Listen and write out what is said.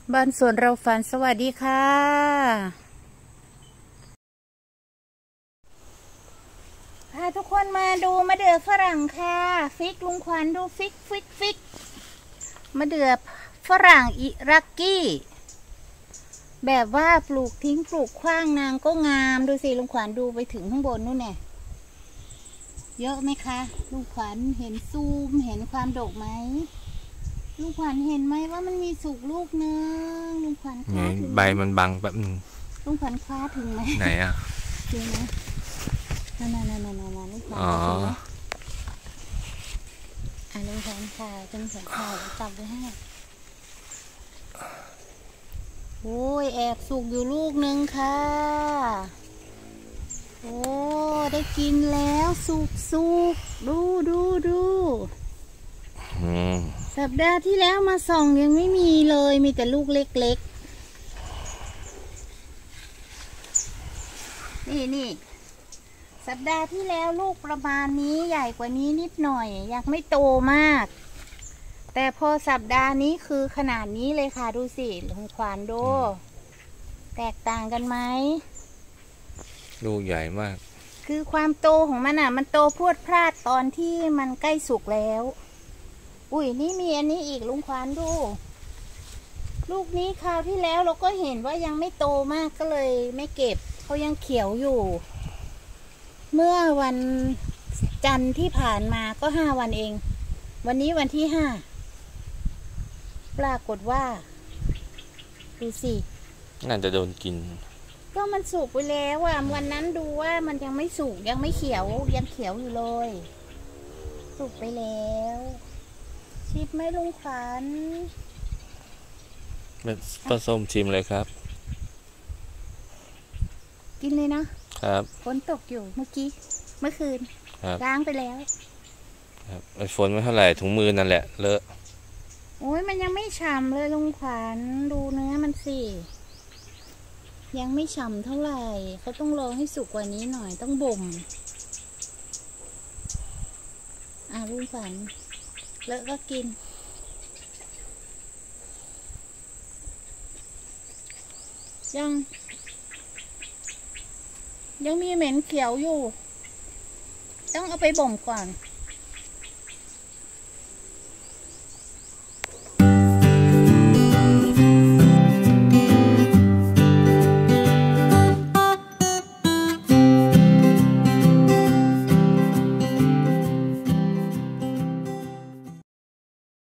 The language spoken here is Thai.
บ้านสวนเราฝันสวัสดีค่ะพาทุกคนมาดูมะเดื่อฝรั่งค่ะฟิกลุงขวัญดูฟิกมะเดื่อฝรั่งอิรักกี้แบบว่าปลูกทิ้งปลูกขว้างนางก็งามดูสิลุงขวัญดูไปถึงข้างบนนู่นแน่เยอะไหมคะลุงขวัญเห็นซูมเห็นความดกไหมลุงขวัญเห็นไหมว่ามันมีสุกลูกนึงลุงขวัญคว้าถึงใบมันบังแบบนึงลุงขวัญคว้าถึงไหมไหนอ่ะดูนะนั่นลุงขวัญถึงไหมลุงขวัญถ่ายเป็นขวัญถ่ายจับไว้ให้โอ้ยแอบสุกอยู่ลูกนึงค่ะโอ้ได้กินแล้วสุกดูสัปดาห์ที่แล้วมาส่องยังไม่มีเลยมีแต่ลูกเล็กๆนี่สัปดาห์ที่แล้วลูกประมาณนี้ใหญ่กว่านี้นิดหน่อยยังไม่โตมากแต่พอสัปดาห์นี้คือขนาดนี้เลยค่ะดูสิลุงขวัญดูแตกต่างกันไหมลูกใหญ่มากคือความโตของมันมันโตพรวดพลาดตอนที่มันใกล้สุกแล้วอุ้ยนี่มีอันนี้อีกลุงขวัญดูลูกนี้คราวที่แล้วเราก็เห็นว่ายังไม่โตมากก็เลยไม่เก็บเขายังเขียวอยู่เมื่อวันจันทร์ที่ผ่านมาก็5 วันเองวันนี้วันที่5ปรากฏว่าดูสิน่าจะโดนกินก็มันสุกไปแล้ววันนั้นดูว่ามันยังไม่สุกยังไม่เขียวยังเขียวอยู่เลยสุกไปแล้วชิมไหมลุงขวัญเป็นต้นส้มชิมเลยครับกินเลยนะครับฝนตกอยู่เมื่อคืนล้างไปแล้วครับฝนไม่เท่าไหร่ถุงมือนั่นแหละเลอะโอ้ยมันยังไม่ฉ่ำเลยลุงขวัญดูเนื้อมันสิยังไม่ฉ่ำเท่าไหร่เขาต้องรอให้สุกกว่านี้หน่อยต้องบ่มลุงขวัญเลอะก็กินยังมีเหม็นเขียวอยู่ต้องเอาไปบ่มก่อน